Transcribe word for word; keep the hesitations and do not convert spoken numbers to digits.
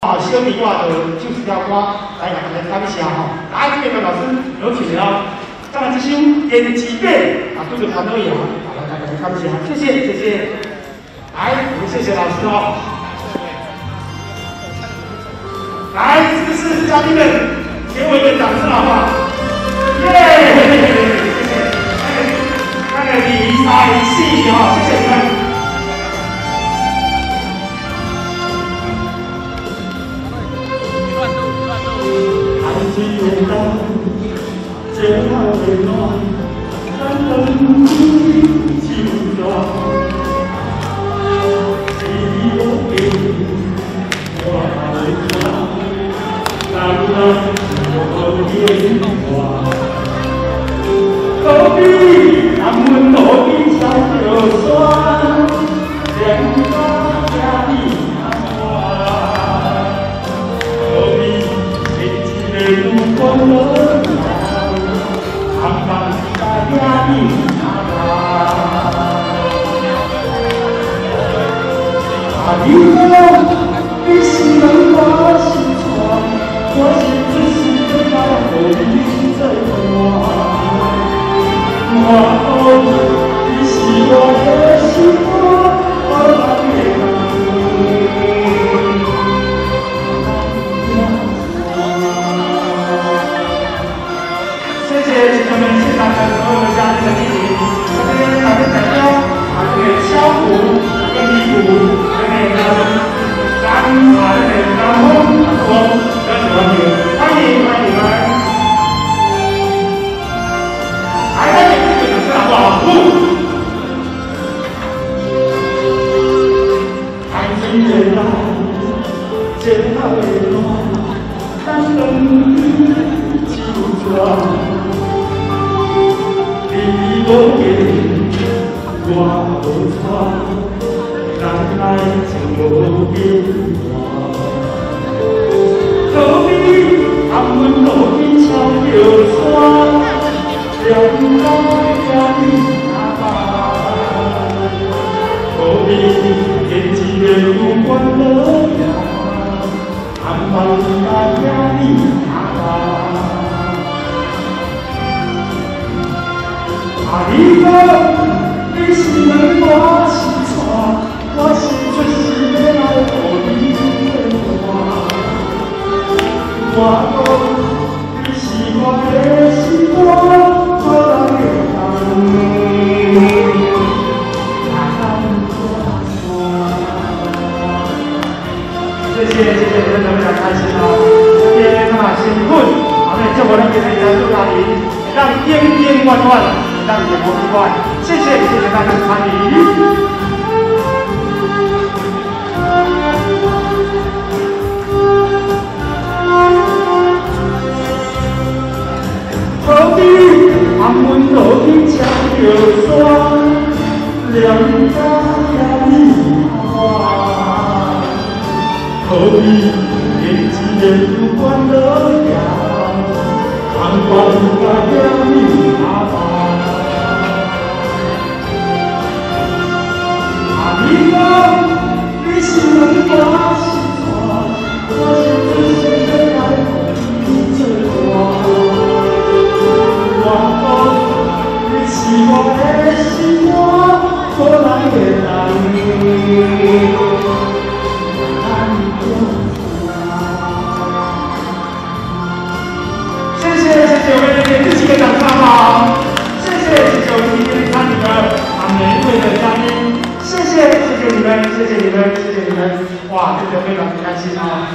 好，小米话的就是条歌，来给大家感谢吼。来，这个老师有请了。当然，这首《胭脂变》啊，都是谭德阳，好，来大家感谢，谢谢，谢谢。来，我们谢谢老师哦。来，是不是嘉宾们给我一个掌声好不好？耶！谢谢。那个理财系哈，谢谢你们。 只有咱这好的暖，咱等你就断。是我给我的伤，难难我变化。何必咱们何必笑着酸，两个家里难话。何必？ 不管了呀，看看大家的那啊，你我你是人，我是船，我是只是在那河里在玩。我你是我的心窝，我来给谢谢同学们现场的所有的嘉宾的莅临，这边咱们代表啊，这个敲鼓、跟礼鼓、跟那个咱啊这个南风我热情欢迎，欢迎欢迎你们！来，大家这个掌声好不好？爱情的来，最好的暖，咱等你就转。 你无言，我无窗，咱来就无变化。何必含阮落去唱着山，两个家己打扮？何必胭脂变不管了呀，含放大家己打扮？ 啊！你讲你是人，我是船，我是出世要来互你变化。我讲你是我的心肝，我来当谢谢谢谢，真的非常开心哦！这边啊，辛苦，好嘞，祝我们给大家祝大家让天天万万。 让你不意外，谢谢谢谢大家的参与。何必含阮落去唱着山，两家家里花？何必胭脂变不管了呀，含光大家里花？ 你讲你是人，我是船，我是只是在来互你做伴。我讲你是我的心窝，我来给人谢谢谢谢，我们给自己的掌声好不好？谢谢谢谢我们今天参与的啊每一位的嘉宾。 谢谢，谢谢你们，谢谢你们，谢谢你们，哇，真的非常开心啊！